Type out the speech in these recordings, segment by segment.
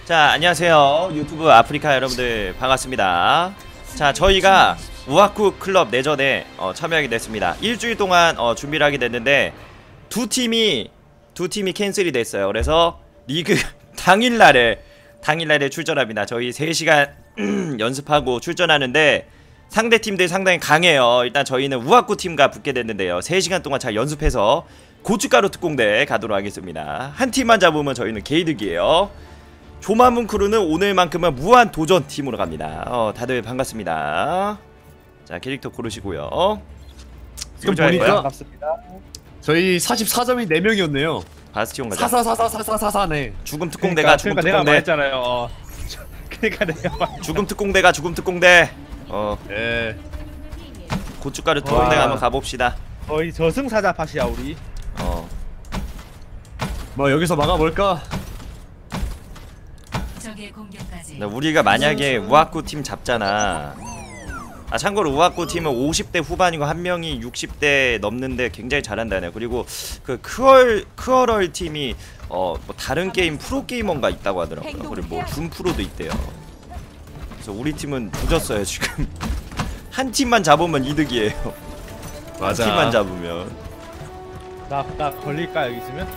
자, 안녕하세요. 유튜브 아프리카 여러분들 반갑습니다. 자, 저희가 우아쿠 클럽 내전에 참여하게 됐습니다. 일주일 동안 준비를 하게 됐는데 두 팀이 캔슬이 됐어요. 그래서 리그 당일날에 출전합니다. 저희 3시간 연습하고 출전하는데 상대 팀들 상당히 강해요. 일단 저희는 우아쿠 팀과 붙게 됐는데요. 3시간 동안 잘 연습해서 고춧가루 특공대 가도록 하겠습니다. 한 팀만 잡으면 저희는 개이득이에요. 조마문 크루는 오늘만큼은 무한 도전 팀으로 갑니다. 다들 반갑습니다. 자, 캐릭터 고르시고요. 지금 보니까 반갑습니다. 저희 44점이 4명이었네요. 바스티온 가자. 사사사사사사사네. 죽음 특공대가 죽음 내가 특공대. 말했잖아요. 그러니까 내가 말. 죽음 특공대가 죽음 특공대. 예. 고춧가루 특공대 한번 가봅시다. 거의 저승사자 팟이야 우리. 뭐 여기서 막아볼까? 우리가 만약에 우아쿠 팀 잡잖아. 아, 참고로 우아쿠 팀은 50대 후반이고 한 명이 60대 넘는데 굉장히 잘한다네. 그리고 그 크얼럴 팀이 뭐 다른 게임 프로게이머가 있다고 하더라고요. 그리고 뭐 둠프로도 있대요. 그래서 우리 팀은 부졌어요 지금. 한 팀만 잡으면 이득이에요. 맞아. 한 팀만 잡으면. 나 걸릴까 여기 있으면?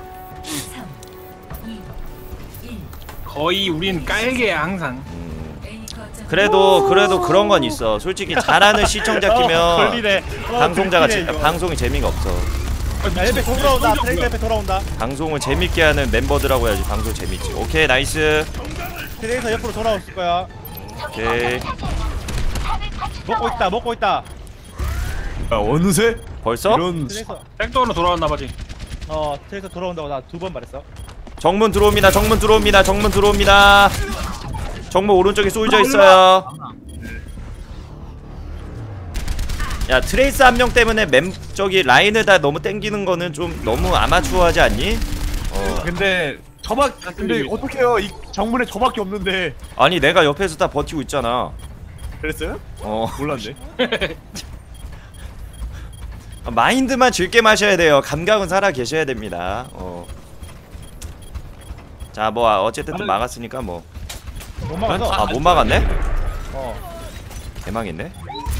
거의 우린 깔개야 항상. 그래도 그런 건 있어. 솔직히 잘하는 시청자 끼면 걸리네. 방송이 재미가 없어. 야, 엘베 돌아온다. 트레이드 엘베 돌아온다. 방송을 재밌게 하는 멤버들하고 해야지 방송 재밌지. 오케이, 나이스. 트레이서 옆으로 돌아올 거야. 오케이. 먹고 있다. 야, 어느새? 벌써? 이런 트레이서. 백도어로 돌아왔나봐지. 트레이서 돌아온다고 나 2번 말했어. 정문 들어옵니다. 정문 오른쪽에 쏠져 있어요. 야, 트레이스 한 명 때문에 저기 라인을 다 너무 땡기는 거는 좀 너무 아마추어하지 않니? 근데 근데 어떡해요? 이 정문에 저밖에 없는데. 아니, 내가 옆에서 다 버티고 있잖아. 그랬어요? 몰랐네. 마인드만 즐게 마셔야 돼요. 감각은 살아 계셔야 됩니다. 자, 뭐 어쨌든 또 막았으니까 뭐. 못 막았어. 아, 못 막았네? 대망했네.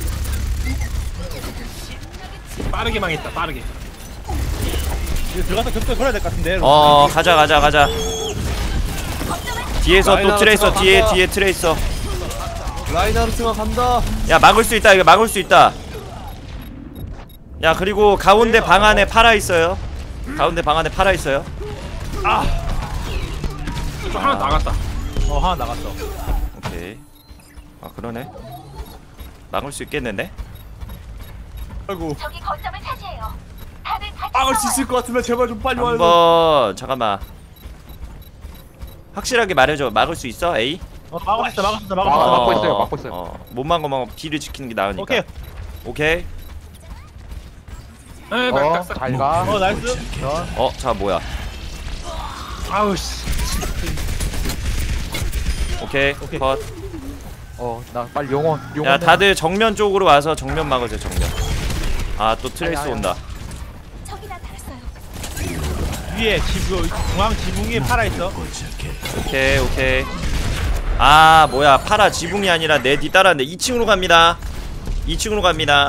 빠르게 망했다. 빠르게. 이제 들어가서 격돌 걸어야 될 것 같은데. 가자. 뒤에서 또 트레이서. 뒤에 트레이서. 라인하르트가 간다. 야, 막을 수 있다. 이거 막을 수 있다. 야, 그리고 가운데 방 안에 팔아 있어요. 저 하나 나갔다. 하나 나갔어. 오케이. 아, 그러네. 막을 수 있겠는데? 아이고. 저기 거점을 차지해요. 다들 같이 막을 수 있을 것 같으면 제발 좀 빨리 와요. 한번 잠깐만. 확실하게 말해줘. 막을 수 있어? A? 막고 있어. 막고 있어요. 못 막으면 D를 지키는 게 나으니까. 오케이. 에, 막았어. 잘 가. 나이스. 자, 뭐야? 아우 씨. 오케이. 컷. 나 빨리 용원. 야, 다들 정면 쪽으로 와서 정면 막으세요. 정면. 아, 또 트레이스 아니. 온다. 저기 나타났어요. 위에 중앙 지붕 위에 팔아 있어. 오케이. 아, 뭐야? 파라 지붕이 아니라 내 뒤 따라왔는데 2층으로 갑니다. 지금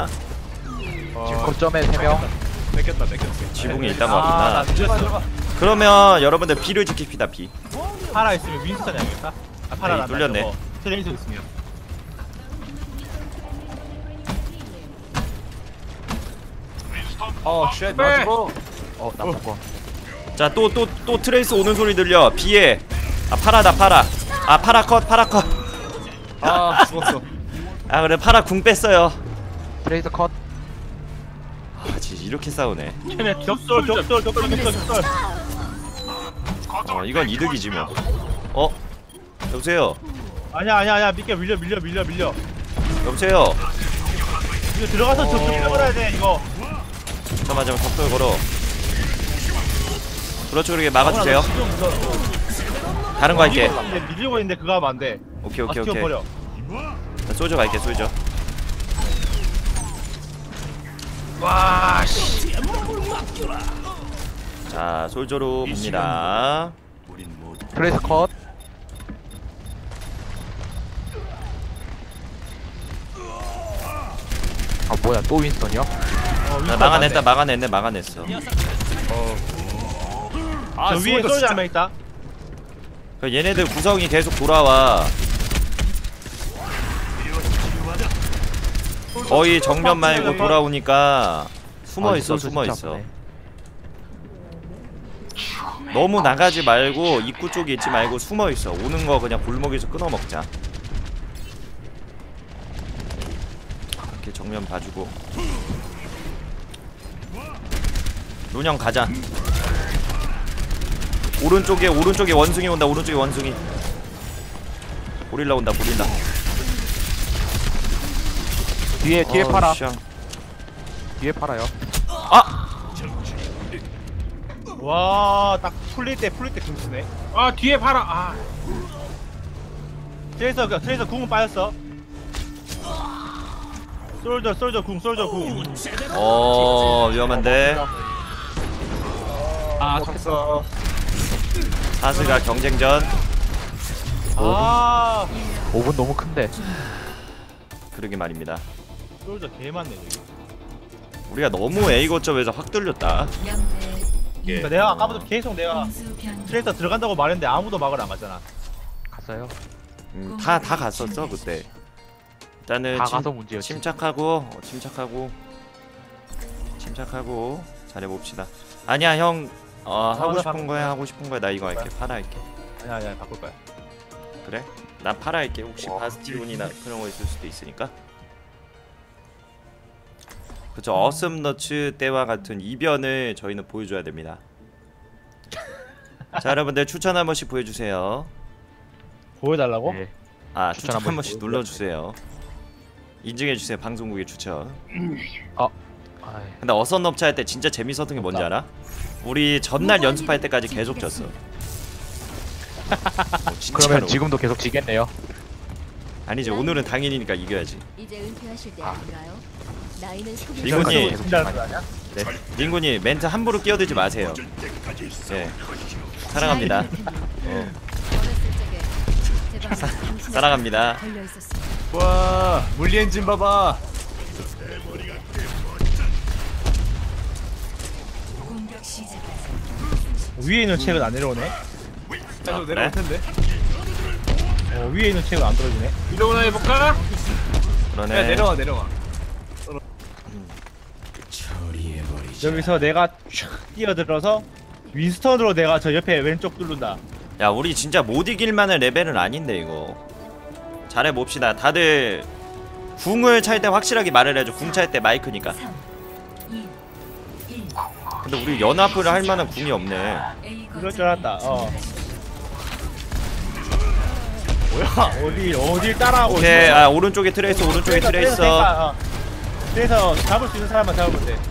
거점에 3명. 뺏겼어. 지붕에 일단 왔구나. 나 늦었어. 그러면 여러분들 B를 지킵시다. B. 팔아 있으면 윈스턴 해야겠다. 팔아 에이, 난다. 뚫렸네. 트레이서 있으면. 쉣. 네. 맞고. 나 바꿔. 자, 또 트레이스 오는 소리 들려. B에. 아, 파라다. 아, 파라 컷. 아, 죽었어. 아, 그래. 파라 궁 뺐어요. 트레이서 컷. 아, 진짜 이렇게 싸우네. 걔네 격돌. 이건 이득이지 뭐. 여보세요. 아니야. 밀려. 여보세요. 이거 들어가서 격돌 걸어야 돼 이거. 잠깐만 격돌 걸어. 그렇죠. 그렇게 막아주세요. 다른 거 할게. 밀리고 있는데 그거 하면 안 돼. 오케이. 버려. 나 쏘죠 갈게. 와 씨. 자, 솔저로 봅니다. 트레이서 컷. 아 뭐야 또 윈스턴이야? 나 막아냈다 막아냈어. 아 저 위에 솔져 한명 있다. 그 얘네들 구성이 계속 돌아와. 거의 정면 말고 돌아오니까 숨어있어 숨어있어. 너무 나가지 말고 입구 쪽에 있지 말고 숨어있어. 오는 거 그냥 골목에서 끊어먹자. 이렇게 정면 봐주고 lun형 가자. 오른쪽에 원숭이 온다. 오른쪽에 원숭이. 고릴라 온다. 고릴라. 뒤에 팔아. 샹. 뒤에 팔아요. 아! 와딱 풀릴 때 궁수네. 아 뒤에 봐라. 아 트레이서 궁은 빠졌어. 솔저 궁. 위험한데. 아 잡혔어. 사스가 경쟁전. 아 5분 너무 큰데. 그러게 말입니다. 솔저 개 많네 여기. 우리가 너무 A 거점에서 확 뚫렸다. 그러니까 내가 아까부터 계속 내가 트레이서 들어간다고 말했는데 아무도 막을 안 갔잖아. 갔어요? 다 갔었어 그때. 일단은 다 가서 문제였지. 침착하고 잘해봅시다. 아니야 형. 하고 싶은 거야. 나 이거 할게. 파라 할게. 아니야 바꿀 거야. 그래? 난 파라 할게. 혹시 바스티온이나 그런 거 있을 수도 있으니까. 그쵸. 어슴너츠 때와 같은 이변을 저희는 보여줘야 됩니다. 자 여러분들 추천 한 번씩 보여주세요. 보여달라고? 네. 추천 한 번씩 눌러주세요. 인증해주세요. 방송국의 추천. 아이, 근데 어선업체 할 때 진짜 재밌었던 게 뭔지 알아? 우리 전날 연습할 때까지 계속 졌어. 진짜로. 그러면 지금도 계속 지겠네요. 아니지 오늘은 당연히니까 이겨야지. 이제 은퇴하실 때 아닌가요? 나이는 소비. 링군이 진짜는 거 아니야? 링군이 멘트 함부로 끼어들지 마세요. 네 사랑합니다. 어렸을 적에 제 방에 당신의 사랑합니다. 걸려 있었습니다. 와 물리 엔진 봐봐. 위에 있는 책은 안 내려오네. 나도 그래? 내려올 텐데. 위에 있는 책은 안 떨어지네. 위도나 해볼까? 그러네. 야 내려와. 여기서 내가 촥 뛰어들어서 윈스턴으로 내가 저 옆에 왼쪽 뚫는다. 야 우리 진짜 못 이길 만한 레벨은 아닌데 이거. 잘해봅시다. 다들 궁을 찰 때 확실하게 말을 해줘. 궁 찰 때 마이크니까. 근데 우리 연합을 할 만한 궁이 없네. 이럴 줄 알았다. 뭐야? 어딜 따라하고 오케이. 있어. 오른쪽에 트레이서. 오른쪽에 트레이서. 그래서 잡을 수 있는 사람만 잡으면 돼.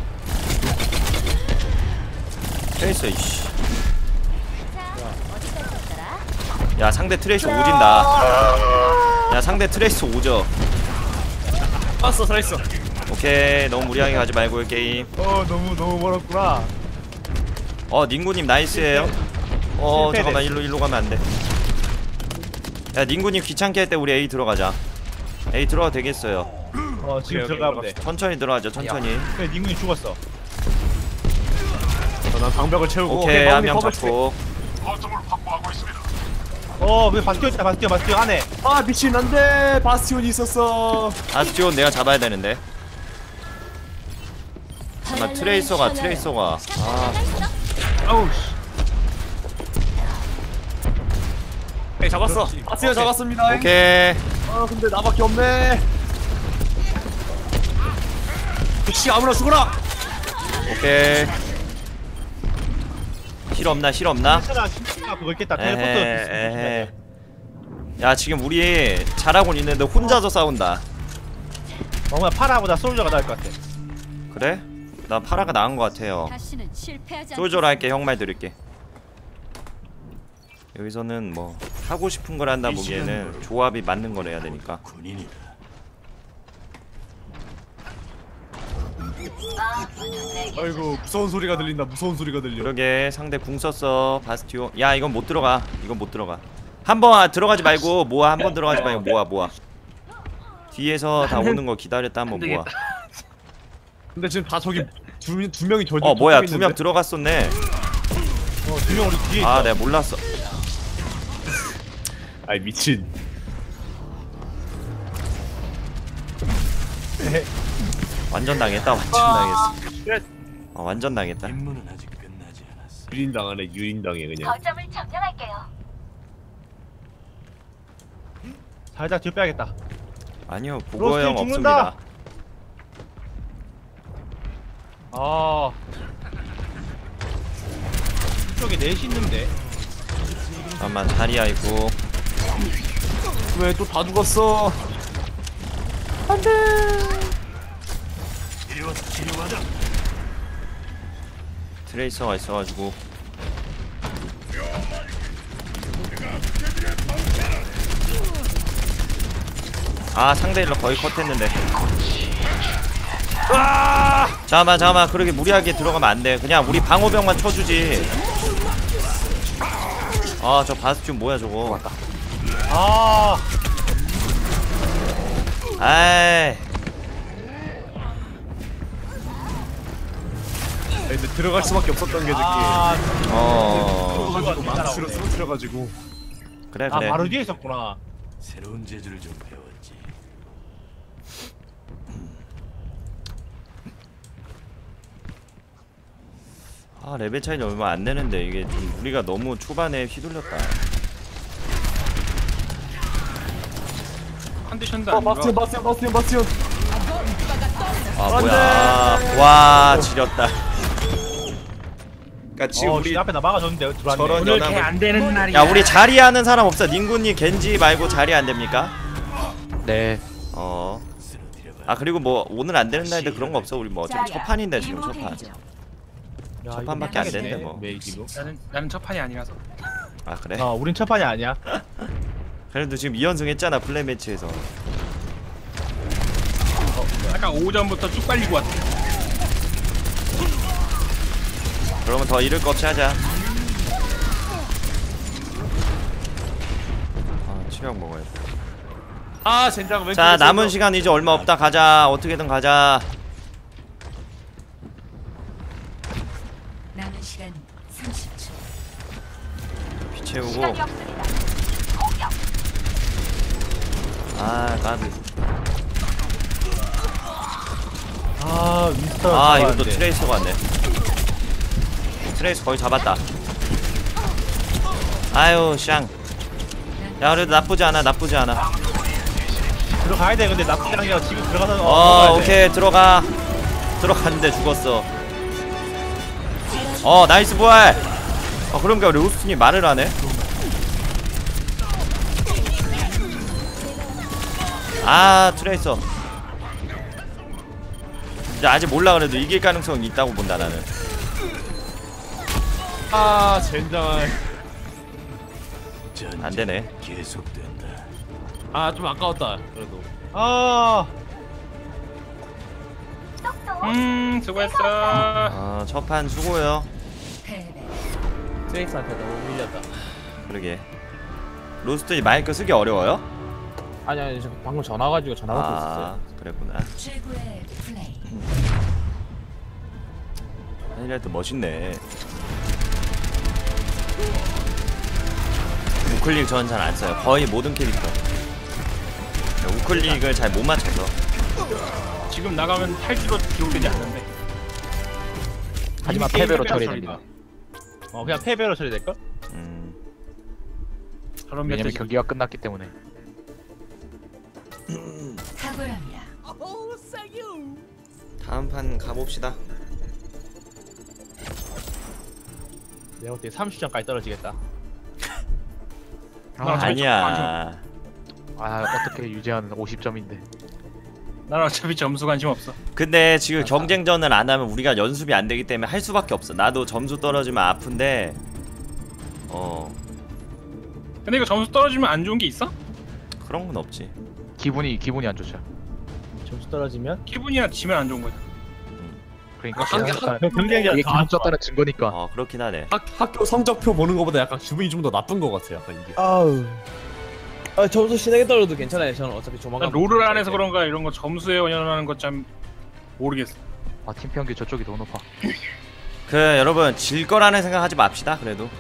트레이서 이씨. 자, 어디까지 갔더라? 야 상대 트레이서 오진다. 야 상대 트레이서 오져. 왔어 살아있어. 오케이. 너무 무리하게 가지 말고 게임. 너무 멀었구나. 닝구님 나이스예요. 잠깐만 일로 가면 안 돼. 야 닝구님 귀찮게 할 때 우리 A 들어가자. A 들어가도 되겠어요. 지금 오케이, 들어가면 돼. 천천히 들어가죠. 천천히. 근데 닝군이 죽었어. 난 방벽을 채우고. 오케이 한 명 마무리 잡고. 그 바스티온 있다. 바스티온 안에. 아 미친 안돼. 바스티온이 있었어. 아스티온 내가 잡아야 되는데. 잠깐 트레이서가. 아우 씨. 네 잡았어. 바스티온 잡았습니다. 오케이. 근데 나밖에 없네. 씨 아무나 죽어라. 오케이. 힐 없나? 신나 그거 있겠다. 텔레포트. 에헤. 야 지금 우리 잘하고 있는데 혼자서 싸운다. 뭔가 파라보다 솔저가 나을 것 같아. 그래? 나 파라가 나은 것 같아요. 다시는 실패하지 솔저로 할게. 형 말 들을게. 여기서는 뭐 하고 싶은 걸 한다 보기에는 조합이 맞는 걸 해야 되니까. 아이고 무서운 소리가 들린다. 그러게 상대 궁 썼어. 바스티온. 야 이건 못 들어가. 한번 들어가지 말고 모아. 한번 들어가지 말고 모아. 뒤에서 다 오는 거 기다렸다 한번 모아. 근데 지금 다 저기 두 명이 저. 뭐야, 2명 들어갔었네. 2명 우리 뒤에 아, 있어. 내가 몰랐어. 아이 미친. 완전 당했다. 완전 당했어. 완전 당했다. 유인 당하네. 유인 당해 그냥. 거점을 점령할게요. 살짝 뒤로 빼야겠다. 아니요, 보고형 로스팅 죽는다. 없습니다. 아. 이쪽에 넷이 있는데. 잠깐만, 자리야 있고. 왜 또 다 죽었어? 트레이서가 있어가지고. 아, 상대 힐러 거의 컷했는데. 잠깐만, 그렇게 무리하게 들어가면 안 돼. 그냥 우리 방어병만 쳐주지. 아, 저 바스티온 뭐야 저거. 아. 아이, 근데 들어갈 수밖에 없었던 게 아. 들어가지고 망치로 쓰러뜨려가지고. 그래. 아, 바로 뒤에 있었구나. 새로운 재주를 좀 배웠지. 아, 레벨 차이는 얼마 안 되는데 이게 좀 우리가 너무 초반에 휘둘렸다. 컨디션도 안 좋아. 바스티온. 아, 뭐야. 와, 지렸다. 그니까 지금 우리 앞에 나 막아줬는데 들어왔네. 저런 오늘 연합을. 걔안 되는 날이야. 야, 우리 자리 하는 사람 없어. 닝구님 겐지 말고 자리 안 됩니까? 네. 아, 그리고 뭐 오늘 안 되는 날도 그런 거 없어. 우리 뭐 어차피 첫판인데 지금 첫판. 야, 첫 이거 판밖에 안 못하겠네, 되는데 뭐. 메이지도. 나는 첫 판이 아니라서. 아, 그래? 우린 첫 판이 아니야. 그래도 지금 2연승 했잖아, 플레이 매치에서. 아까 오전부터 쭉 빨리고 왔어. 그러면 더 잃을 거 없이 하자. 아, 치약 먹어야 돼. 아 젠장 왼쪽에 자, 남은 있어서. 시간 이제 얼마 없다. 가자. 어떻게든 가자. 남은 시간 30초. 피 채우고. 아, 까비. 아, 윈스턴. 아, 이것도 트레이서가 왔네. 트레이서 거의 잡았다. 아유, 샹. 야, 그래도 나쁘지 않아. 들어가야 돼. 근데 나쁘지 않은 게 지금 들어가서 오케이. 들어가. 들어갔는데 죽었어. 나이스 부활. 그러니까 우리 우스틴이 말을 하네. 아, 트레이서. 이제 아직 몰라. 그래도 이길 가능성이 있다고 본다 나는. 아 젠장. 안 되네. 계속된다. 아 좀 아까웠다. 그래도. 아. 수고했어. 첫판 수고요. 트레이스한테 너무 밀렸다. 그러게. 로스트이 마이크 쓰기 어려워요? 아니 저 방금 전화 와가지고 전화 받고 있었어요. 그랬구나. 최고의 플레이. 하이라이트 멋있네. 우클릭 저는 잘 안 써요. 거의 모든 캐릭터. 우클릭을 잘 못 맞춰서. 지금 나가면 8kg 기록되지 않는데. 하지만 패배로 처리됩니다. 그냥 패배로 처리될걸? 그런 왜냐면 메시지. 경기가 끝났기 때문에. 탁월합니다. 다음 판 가봅시다. 내가 볼때 30점까지 떨어지겠다. 아니야. 어떻게 유지하는 50점인데. 난 어차피 점수 관심 없어. 근데 지금 경쟁전을 안 하면 우리가 연습이 안 되기 때문에 할 수밖에 없어. 나도 점수 떨어지면 아픈데. 근데 이거 점수 떨어지면 안 좋은 게 있어? 그런 건 없지. 기분이 안 좋죠. 점수 떨어지면 기분이나 지면 안 좋은 거야. 그러니까 경쟁자 이게 다 기분 졌다는 증거니까. 그렇긴 하네. 학교 성적표 보는 것보다 약간 기분이 좀 더 나쁜 것 같아. 약간 이게. 아우. 점수 신나게 떨어도 괜찮아요. 저는 어차피 조만간. 난 롤을 안 해서 그런가 이런 거 점수에 연연하는 거 참 모르겠어. 아 팀 평균 저쪽이 더 높아. 그 여러분 질 거라는 생각 하지 맙시다. 그래도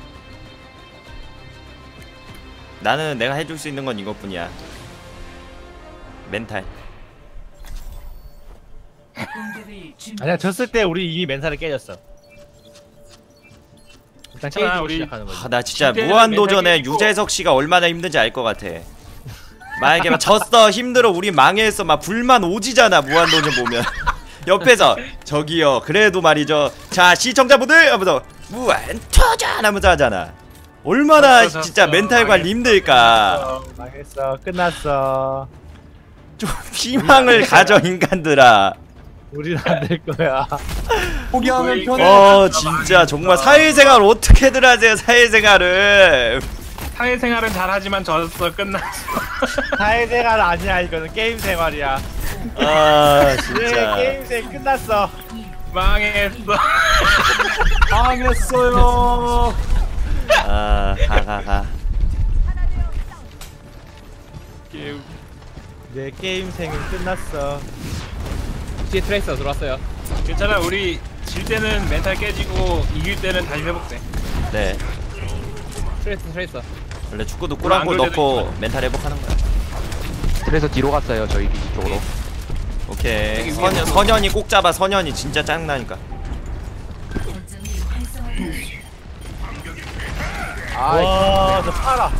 나는 내가 해줄 수 있는 건 이것뿐이야. 멘탈. 공격을 준비. 아니야 졌을 때 우리 이미 멘탈을 깨졌어. 일단 괜찮아, 게임 우리- 시작하는 거지. 나 진짜 그때는 무한도전에 멘탈 깨지고. 유재석 씨가 얼마나 힘든지 알 것 같아. 만약에 막 졌어 힘들어 우리 망했어 막 불만 오지잖아 무한도전 보면. 옆에서 저기요 그래도 말이죠 자 시청자분들 하면서 무한도전 하면서 하잖아. 얼마나 졌어, 진짜 졌어. 멘탈 관리 힘들까. 망했어. 끝났어. 좀 희망을 가져 인간들아. 우리는 안 될 거야. 포기하면 편해. 진짜 정말 사회생활 어떻게들 하세요 사회생활을. 사회생활은 잘하지만 졌어. 끝났어. 사회생활 아니야 이거는 게임 생활이야. 아 네, 진짜 게임 생 끝났어. 망했어. 망했어요. 가. 내 게임 생은 끝났어. 뒤에 트레이서 들어왔어요. 괜찮아. 우리 질 때는 멘탈 깨지고 이길 때는 다시 회복돼. 네 트레이서. 원래 축구도 꿀한골 넣고 멘탈 회복하는 거야. 그래서 뒤로 갔어요 저희 기지 쪽으로. 오케이 선현이 꼭 잡아. 선현이 진짜 짱나니까. 거점을 활성화하십시오. 와, 저 팔아.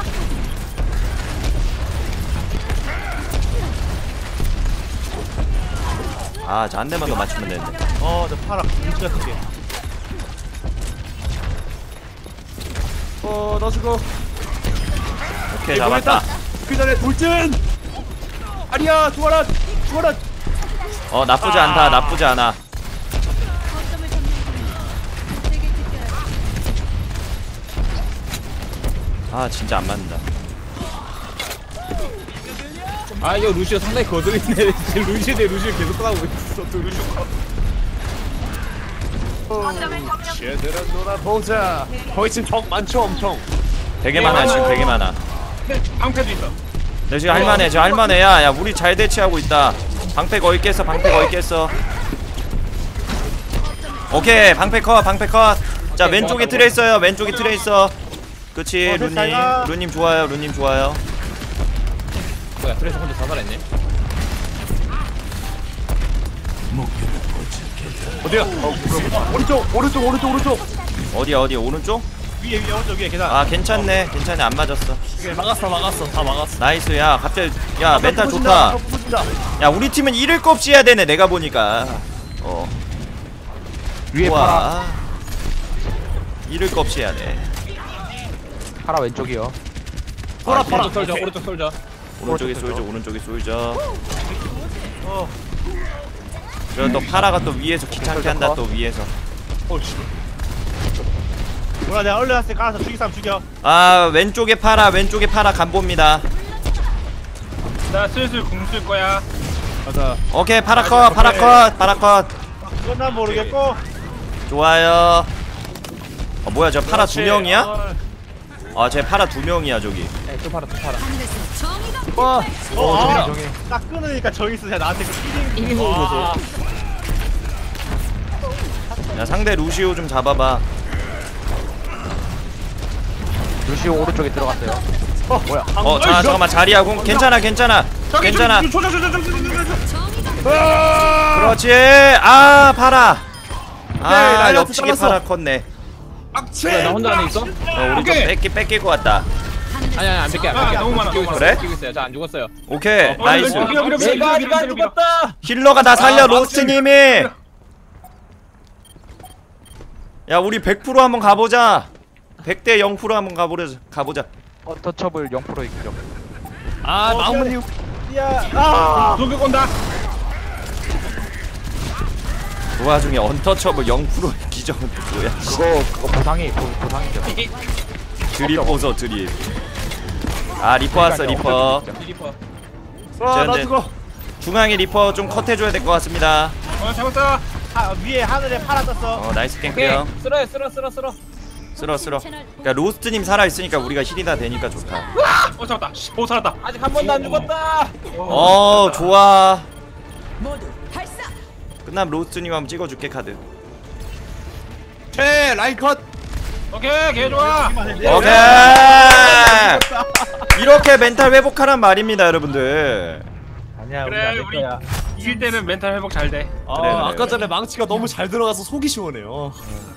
저 한 대만 더 맞추면 되는데. 저 팔아. 인치 같은 게. 너 죽어. 오케이 잡았다. 그 전에 돌진. 아리야 죽어라. 죽어라. 나쁘지 않다. 나쁘지 않아. 진짜 안 맞는다. 아 이거 루시오 상당히 거들있네. 루시오 대 루시오 계속 하고 있어. 또 루시오. 제대로 놀아보자. 거기 지금 적 많죠 엄청. 되게 많아 지금 되게 많아. 근데 방패도 있어. 내 지금 할만해. 지금 할만해. 야 우리 잘 대치하고 있다. 방패 거의 깼어. 방패 거의 깼어. 오케이 방패 컷. 방패 컷. 자 왼쪽에 트레 있어요. 왼쪽에 트레 있어. 그치 루님. 잘 가. 루님 좋아요. 루님 좋아요. 뭐야 트레이서 혼자 자살했네. 어디야? 오른쪽. 어디야 어디 오른쪽? 위에 오른쪽 위에 계단. 괜찮네. 괜찮네. 안 맞았어. 막았어. 다 막았어. 나이스. 야 갑자기 야 멘탈 좋다. 야 우리 팀은 잃을 거 없이 해야 되네. 내가 보니까. 위에 좋아. 잃을 거 없이 해야 돼. 파라 왼쪽이요. 오른쪽 솔져. 오른쪽 솔져. 오른쪽에 쏠져. 오른쪽에 쏠져. 그리고 또 파라가 또 위에서 귀찮게 한다. 또 위에서. 뭐야 내가 얼른 왔을 때 깔아서 죽이 사람 죽여. 왼쪽에 파라 간봅니다. 나 슬슬 궁 쓸 거야. 가자. 오케이 파라 컷. 그건 난 모르겠고. 좋아요. 뭐야 저 파라 두 명이야? 쟤 파라 두 명이야 저기. 네, 또 팔아. 딱 끊으니까 저기 있어. 나한테 그 이미 보고 보소. 야 상대 루시오 좀 잡아봐. 루시오 오른쪽에 들어갔어요. 뭐야? 잠깐만 자리하고 괜찮아. 그렇지. 파라. 옆치기 파라 컸네. 그래 나 혼자 안에 있어? 우리 좀 뺏길 것 같다. 아니 안 뺄게. 너무 많아. 그래? 끼고 있어요. 저 안 죽었어요. 오케이 나이스. 내가 아직 안 죽었다. 힐러가 나 살려. 로스트님이. 야 우리 100% 한번 가보자. 100대 0% 한번 가보자. 터처블 0% 있죠. 나무님. 도둑 온다. 그 와중에 언터처블 0%의 기적은 뭐야? 그거 보상이죠. 드립 보소 드립. 리퍼 왔어 리퍼. 리퍼. 나 근데 죽어. 중앙에 리퍼 좀 컷해줘야 될 것 같습니다. 잡았다. 위에 하늘에 팔아 떴어. 나이스 오케이. 깽크요. 쓸어. 그러니까 로스트님 살아있으니까 우리가 힐이다 되니까 좋다. 잡았다. 살았다. 아직 한 번도 안 죽었다. 좋아. 끝나면 로스님 한번 찍어줄게 카드. 라인 컷. 오케이 개 좋아. 오케이. 이렇게 멘탈 회복하란 말입니다, 여러분들. 아니야 우리 그래 안될 우리 거야. 이길 때는 멘탈 회복 잘 돼. 그래. 아까 전에 망치가 너무 잘 들어가서 속이 시원해요.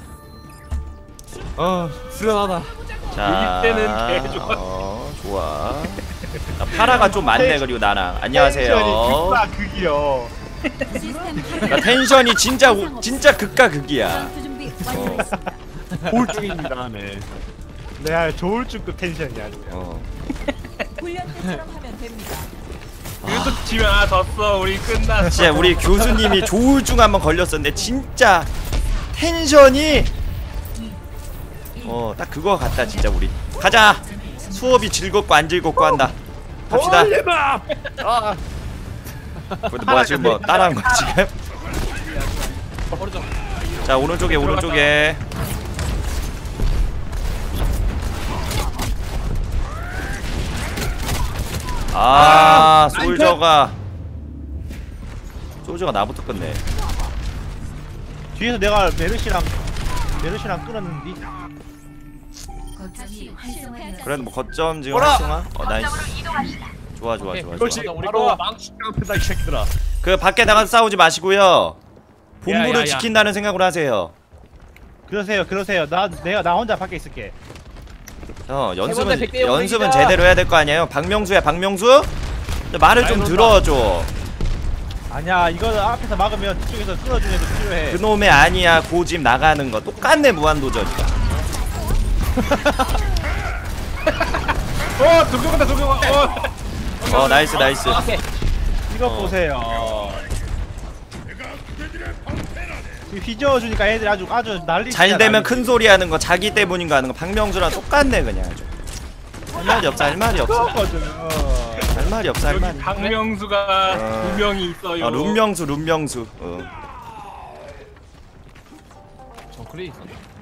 후련하다. 자, 이길 때는 개 좋아. 좋아. 자, 파라가 좀 많네. 그리고 나랑 안녕하세요. 극과 극이요. 나 텐션이 진짜 극과 극이야. 우울증입니다. 네. 내가 조울증급 텐션이야. 훈련 때처럼 하면 됩니다. 이것도 지면 졌어. 우리 끝났어. 진짜 우리 교수님이 조울증 한번 걸렸었는데 진짜 텐션이 딱 그거 같다 진짜. 우리 가자. 수업이 즐겁고 안 즐겁고 한다. 갑시다. 뭐야 지금 뭐 따라한 거야 지금? 자 오른쪽에 솔저가 나부터 끝내. 뒤에서 내가 메르시랑 끊었는데. 거점이 활성화되었습니다. 그래도 뭐 거점 지금 뭐라? 활성화? 나이스. 좋아. 그렇지. 우리 바로 거. 망치 깡패다 이 새끼들아. 그 밖에 나가서 싸우지 마시고요. 본부를 야. 지킨다는 생각으로 하세요. 그러세요. 나 혼자 밖에 있을게. 연습은 백대 영웅이다. 제대로 해야 될 거 아니에요. 박명수야 박명수? 말을 좀 들어줘. 아니야 이거 앞에서 막으면 뒤쪽에서 끊어주는 애도 필요해. 그놈의 아니야 고집 나가는 거 똑같네 무한도전이가. 도경한다 도경아. 나이스. 이거 보세요. 지금 휘저어주니까 애들이 아주 난리. 잘 되면 큰 소리 하는 거 자기 때문인가 하는 거 박명수랑 똑같네 그냥 아주. 할 말이 없어. 할 말이 없어. 박명수가 두 명이 있어요. 룸명수. 정크리.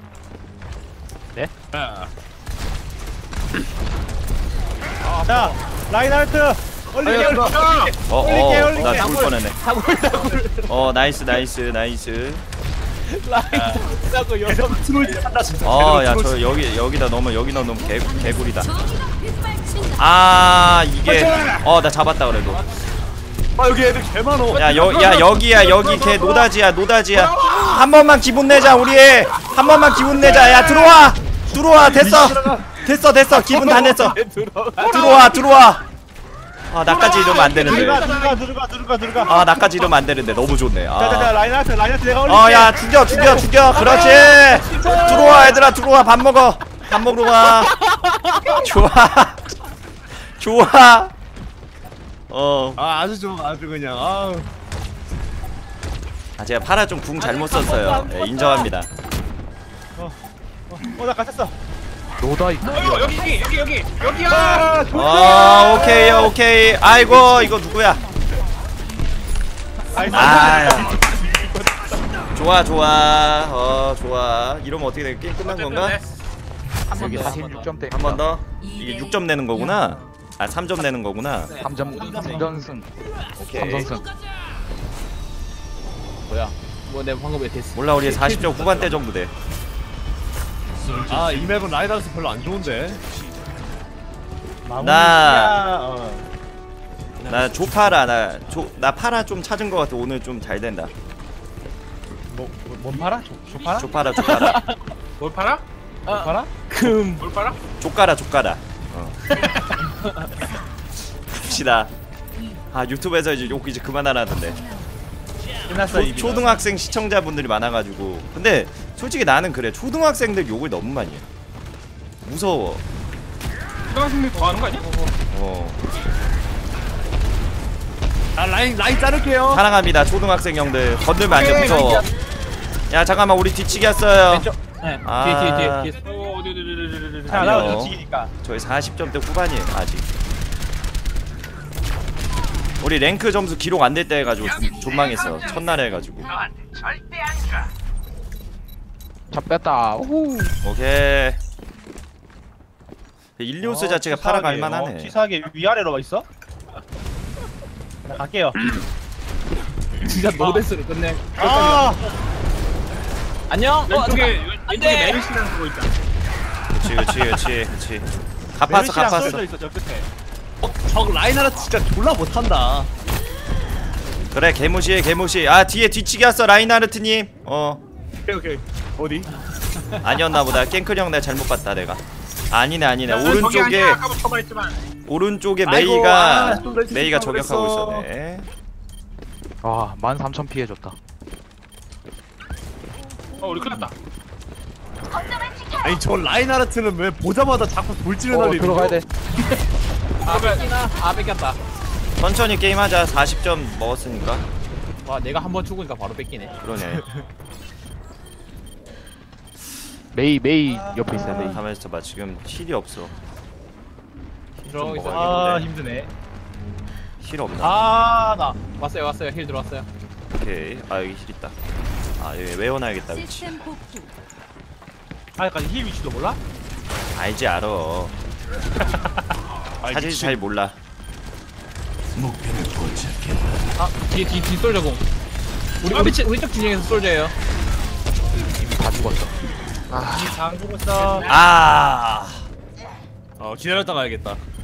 자 라인하르트 올리게. 나 죽을 뻔했네. 나이스. 라고 여성 야 저 여기다 너무 개구리다. 이게 나 잡았다 그래도. 여기 애들 개 많어. 여기야 여기 걔 노다지야. 한 번만 기분 내자 우리. 한 번만 기분 내자. 야 들어와. 됐어 기분 다 냈어. 들어와. 나까지 이러면 안 되는데. 들어가. 나까지 이러면 안 되는데 너무 좋네. 자자자 라인하르트 내가 올릴게. 야 죽여. 그렇지. 들어와 얘들아 들어와. 밥 먹으러 와. 좋아. 아주 좋아. 아주 그냥. 제가 파라 좀 궁 잘못 썼어요. 인정합니다. 나 갇혔어. 노다 여기야. 오케이. 아이고 이거 누구야? 좋아. 이러면 어떻게 돼? 게임 끝난 건가? 여기 46점대. 한 번 더. 이게 6점 내는 거구나. 3점 내는 거구나. 3점승. 오케이. 3선승. 뭐야? 뭐 내가 방금 왜 됐어? 몰라 우리 40점 후반대 정도 돼. 이 맵은 라이다스 별로 안 좋은데. 나 조파라 나 파라 좀 찾은 거 같아. 오늘 좀 잘 된다. 뭔 팔아? 조파라? 조파라. 뭘 팔아? 팔아? 뭘 팔아? 조까라. 갑시다. 유튜브에서 이제 욕 이제 그만하라던데. 끝났어. 초등학생 시청자분들이 많아가지고. 근데 솔직히 나는 그래. 초등학생들 욕을 너무 많이 해. 무서워. 초등학생들 더 하는 거 아니야? 라인 자를게요. 사랑합니다 초등학생 형들. 건들면 안 돼. 무서워. 야 잠깐만 우리 뒤치기 했어요. 왼쪽. 네. 뒤에. 어디. 자, 아니요. 나 뒤치기니까. 저희 40점대 후반이에요 아직. 우리 랭크 점수 기록 안 될 때 해가지고 존망했어. 첫날에 해가지고. 잡혔다. 오호. 오케이. 일리오스 자체가 파라가 할만하네. 치사하게 위아래로 있어? 나 갈게요. 진짜 노데스로 끝내. 아 안녕. 왼쪽에 안돼. 메르시라는 그거 있다. 그치. 갚았어. 메르시랑 쏠져 있어 저 끝에. 저 라인하라 진짜 졸라 못한다. 그래 개무시해 개무시. 아 뒤에 뒤치기 왔어 라인하르트님. 오케이. 어디? 아니었나 보다. 깽클 형 내가 잘못 봤다 내가. 아니네 저기 오른쪽에 아니야, 아까도 처벌했지만. 오른쪽에 아이고, 메이가 좀 더 메이가 했으면 저격하고 그랬어. 있었네. 아 13,000 피해줬다. 우리 큰일 났다. 아니 저 라인하르트는 왜 보자마자 자꾸 돌진을 날리는 들어가야 돼. 아 뺏겼다. 천천히 게임하자. 40점 먹었으니까. 와 내가 한 번 죽으니까 바로 뺏기네. 그러네. 메이 옆에 있어요. 메이. 가만있어 봐. 지금 힐이 없어. 들어오고 있어. 먹어야겠는데. 아 힘드네. 힐 없나? 아나 왔어요. 힐 들어왔어요. 오케이. 아 여기 힐 있다. 아 여기 외워놔야겠다 위치. 시스템 복구. 아까지 힐 위치도 몰라? 알지 알아. 사실 잘 몰라. 목표를 포착했다. 아 뒤 솔저공. 우리 쪽 진영에서 솔저예요. 다 죽었어. 장 죽었어. 아 기다렸다 가야겠다.